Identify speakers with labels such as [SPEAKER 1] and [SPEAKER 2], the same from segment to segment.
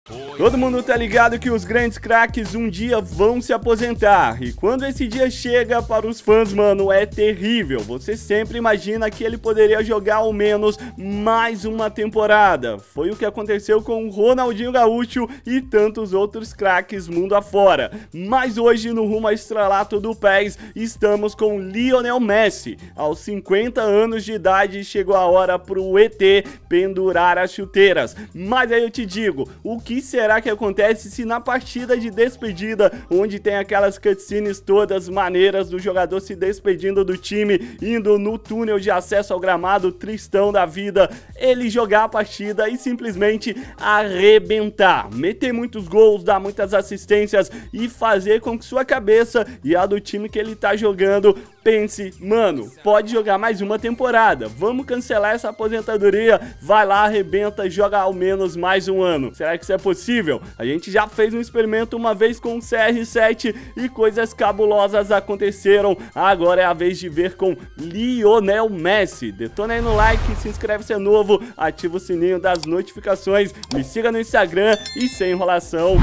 [SPEAKER 1] Todo mundo tá ligado que os grandes craques um dia vão se aposentar, e quando esse dia chega para os fãs, mano, é terrível. Você sempre imagina que ele poderia jogar ao menos mais uma temporada. Foi o que aconteceu com o Ronaldinho Gaúcho e tantos outros craques mundo afora. Mas hoje, no rumo ao estrelato do PES, estamos com Lionel Messi. Aos 50 anos de idade, chegou a hora pro ET pendurar as chuteiras. Mas aí eu te digo, o que será que acontece se na partida de despedida, onde tem aquelas cutscenes todas maneiras do jogador se despedindo do time, indo no túnel de acesso ao gramado, tristão da vida, ele jogar a partida e simplesmente arrebentar, meter muitos gols, dar muitas assistências e fazer com que sua cabeça e a do time que ele tá jogando pense, mano, pode jogar mais uma temporada, vamos cancelar essa aposentadoria, vai lá, arrebenta, joga ao menos mais um ano. Será que isso é possível? A gente já fez um experimento uma vez com o CR7 e coisas cabulosas aconteceram. Agora é a vez de ver com Lionel Messi. Detona aí no like, se inscreve se é novo, ativa o sininho das notificações, me siga no Instagram e sem enrolação,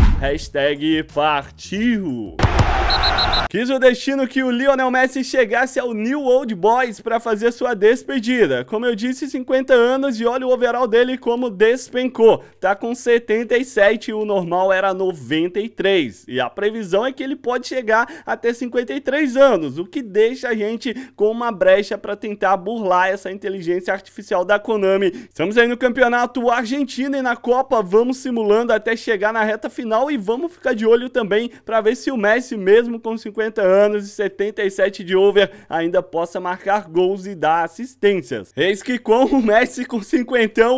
[SPEAKER 1] #partiu! Quis o destino que o Lionel Messi chegasse ao New Old Boys para fazer sua despedida. Como eu disse, 50 anos e olha o overall dele como despencou. Tá com 77 e o normal era 93. E a previsão é que ele pode chegar até 53 anos, o que deixa a gente com uma brecha para tentar burlar essa inteligência artificial da Konami. Estamos aí no campeonato argentino e na Copa vamos simulando até chegar na reta final e vamos ficar de olho também para ver se o Messi, mesmo com 50 anos e 77 de over, ainda possa marcar gols e dar assistências. Eis que com o Messi com 50,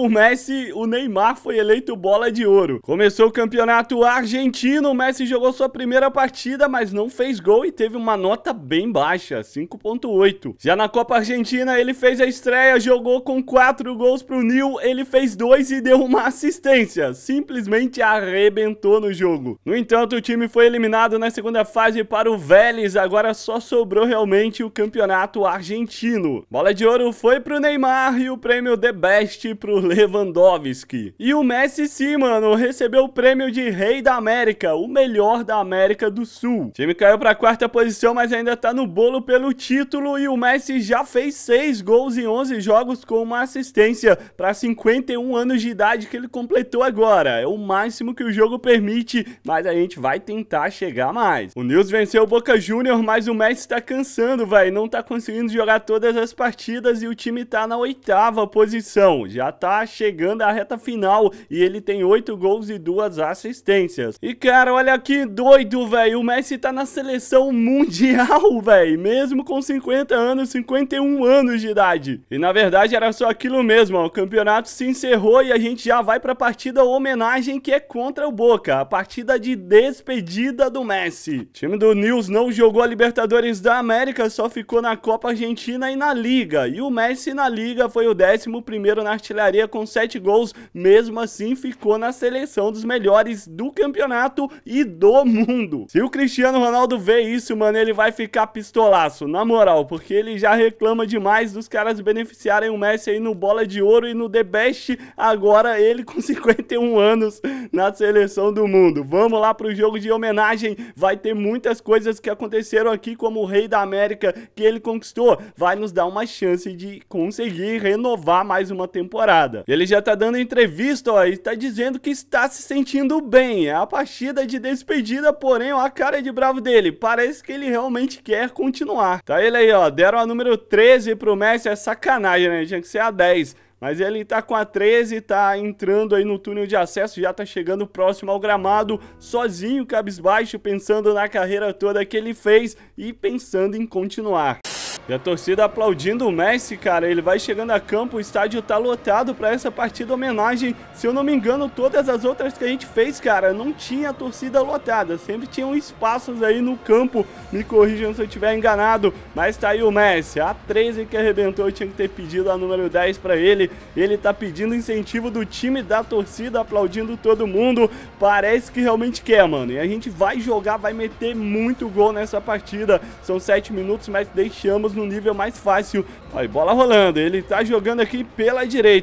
[SPEAKER 1] o Neymar foi eleito bola de ouro. Começou o campeonato argentino, o Messi jogou sua primeira partida, mas não fez gol e teve uma nota bem baixa, 5.8. Já na Copa Argentina ele fez a estreia, jogou com 4 gols pro Nil, ele fez 2 e deu uma assistência, simplesmente arrebentou no jogo. No entanto, o time foi eliminado na segunda fase para o Vélez, agora só sobrou realmente o campeonato argentino. Bola de ouro foi pro Neymar e o prêmio The Best pro Lewandowski. E o Messi sim, mano, recebeu o prêmio de Rei da América, o melhor da América do Sul. O time caiu pra 4ª posição, mas ainda tá no bolo pelo título e o Messi já fez 6 gols em 11 jogos com uma assistência para 51 anos de idade que ele completou agora. É o máximo que o jogo permite, mas a gente vai tentar chegar mais. O Nils venceu o Boca Juniors, mas o Messi tá cansando, velho, não tá conseguindo jogar todas as partidas e o time tá na 8ª posição, já tá chegando à reta final e ele tem 8 gols e 2 assistências. E cara, olha que doido, velho, o Messi tá na seleção mundial, velho, mesmo com 50 anos, 51 anos de idade. E na verdade era só aquilo mesmo, ó, o campeonato se encerrou e a gente já vai pra partida homenagem que é contra o Boca, a partida de despedida do Messi. O time do Nils não jogou a Libertadores da América, só ficou na Copa Argentina e na Liga. E o Messi na Liga foi o 11º na artilharia com 7 gols, mesmo assim ficou na seleção dos melhores do campeonato e do mundo. Se o Cristiano Ronaldo vê isso, mano, ele vai ficar pistolaço, na moral, porque ele já reclama demais dos caras beneficiarem o Messi aí no Bola de Ouro e no The Best, agora ele com 51 anos na seleção do mundo. Vamos lá pro jogo de homenagem, vai ter muitas coisas que aconteceram aqui, como o Rei da América que ele conquistou, vai nos dar uma chance de conseguir renovar mais uma temporada. Ele já tá dando entrevista, ó, e tá dizendo que está se sentindo bem, é a partida de despedida, porém, ó, a cara de bravo dele, parece que ele realmente quer continuar. Tá ele aí, ó, deram a número 13 pro Messi, é sacanagem, né, tinha que ser a 10. Mas ele tá com a 13, tá entrando aí no túnel de acesso, já tá chegando próximo ao gramado, sozinho, cabisbaixo, pensando na carreira toda que ele fez e pensando em continuar. E a torcida aplaudindo o Messi, cara, ele vai chegando a campo, o estádio tá lotado pra essa partida homenagem. Se eu não me engano, todas as outras que a gente fez, cara, não tinha torcida lotada, sempre tinham espaços aí no campo, me corrijam se eu estiver enganado, mas tá aí o Messi, a 13 que arrebentou, eu tinha que ter pedido a número 10 pra ele tá pedindo incentivo do time, da torcida, aplaudindo todo mundo, parece que realmente quer, mano, e a gente vai jogar, vai meter muito gol nessa partida, são 7 minutos, mas deixamos no nível mais fácil. Olha, bola rolando, ele tá jogando aqui pela direita.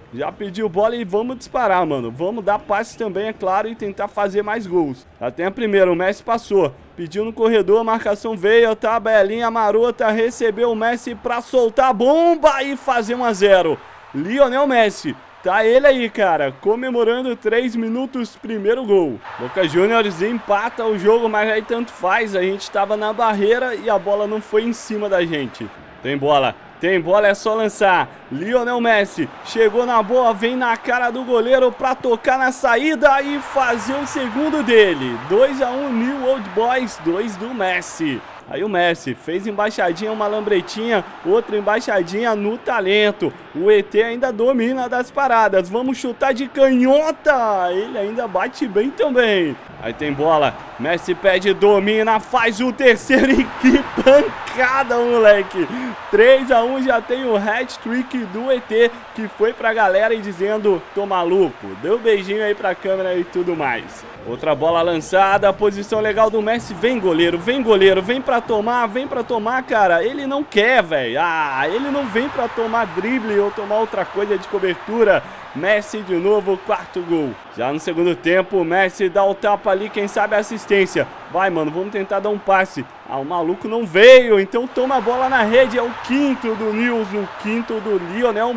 [SPEAKER 1] Já pediu bola e vamos disparar, mano. Vamos dar passe também, é claro, e tentar fazer mais gols. Já tem a primeira, o Messi passou. Pediu no corredor, a marcação veio, tabelinha marota, recebeu o Messi pra soltar a bomba e fazer 1 a 0. Lionel Messi. Tá ele aí, cara, comemorando 3 minutos, primeiro gol. Boca Juniors empata o jogo, mas aí tanto faz. A gente tava na barreira e a bola não foi em cima da gente. Tem bola, é só lançar. Lionel Messi chegou na boa, vem na cara do goleiro pra tocar na saída e fazer o segundo dele. 2 a 1 New Old Boys, 2 do Messi. Aí o Messi fez embaixadinha, uma lambretinha, outra embaixadinha no talento. O ET ainda domina das paradas. Vamos chutar de canhota. Ele ainda bate bem também. Aí tem bola. Messi pede, domina, faz o terceiro e que pancada, moleque. 3 a 1 já tem o hat-trick do ET, que foi pra galera e dizendo, tô maluco. Deu beijinho aí pra câmera e tudo mais. Outra bola lançada, posição legal do Messi. Vem goleiro, vem pra tomar, cara. Ele não quer, velho. Ah, ele não vem pra tomar drible ou tomar outra coisa de cobertura. Messi de novo, 4º gol. Já no segundo tempo, o Messi dá o tapa ali, quem sabe a assistência. Vai, mano, vamos tentar dar um passe. Ah, o maluco não veio, então toma a bola na rede. É o 5º do Nils, o 5º do Lionel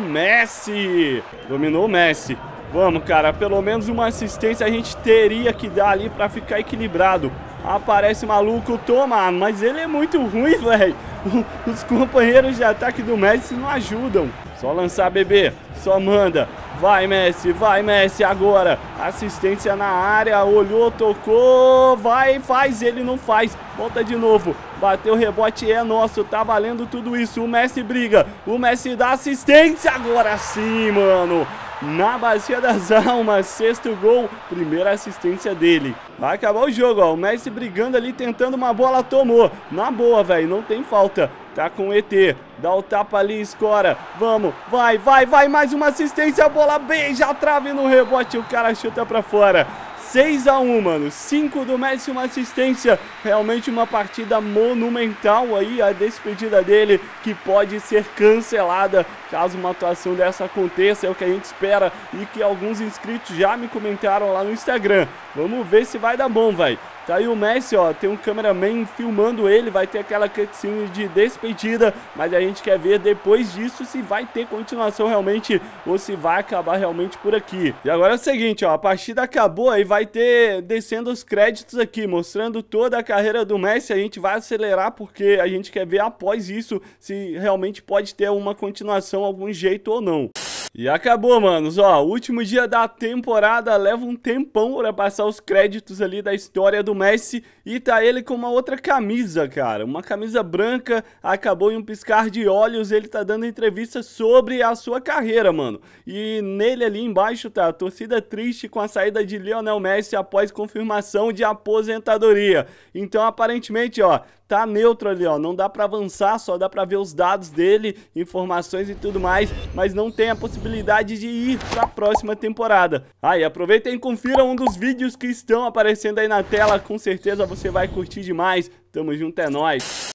[SPEAKER 1] Messi. Dominou o Messi. Vamos, cara, pelo menos uma assistência a gente teria que dar ali pra ficar equilibrado. Aparece maluco, toma, mas ele é muito ruim, velho. Os companheiros de ataque do Messi não ajudam. Só lançar, bebê, só manda. Vai, Messi, agora. Assistência na área, olhou, tocou, vai, faz, ele não faz. Volta de novo, bateu o rebote, é nosso, tá valendo tudo isso. O Messi briga, o Messi dá assistência, agora sim, mano. Na bacia das almas, 6º gol, primeira assistência dele. Vai acabar o jogo, ó, o Messi brigando ali, tentando uma bola, tomou. Na boa, velho, não tem falta. Tá com o ET, dá o tapa ali, escora. Vamos, vai, mais uma assistência, a bola beija a trave no rebote, o cara chuta pra fora. 6 a 1, mano, 5 do Messi, uma assistência, realmente uma partida monumental aí, a despedida dele, que pode ser cancelada caso uma atuação dessa aconteça, é o que a gente espera e que alguns inscritos já me comentaram lá no Instagram. Vamos ver se vai dar bom, velho. Tá aí o Messi, ó, tem um cameraman filmando ele, vai ter aquela cutscene de despedida, mas a gente quer ver depois disso se vai ter continuação realmente ou se vai acabar realmente por aqui. E agora é o seguinte, ó, a partida acabou, aí vai ter descendo os créditos aqui, mostrando toda a carreira do Messi. A gente vai acelerar porque a gente quer ver após isso se realmente pode ter uma continuação, algum jeito ou não. E acabou, manos, ó, último dia da temporada, leva um tempão pra passar os créditos ali da história do Messi e tá ele com uma outra camisa, cara, uma camisa branca, acabou em um piscar de olhos, ele tá dando entrevista sobre a sua carreira, mano, e nele ali embaixo tá a torcida triste com a saída de Lionel Messi após confirmação de aposentadoria, então aparentemente, ó, tá neutro ali, ó, não dá pra avançar, só dá pra ver os dados dele, informações e tudo mais, mas não tem a possibilidade de ir pra próxima temporada. Ah, e aproveitem e confiram um dos vídeos que estão aparecendo aí na tela, com certeza você vai curtir demais. Tamo junto, é nóis.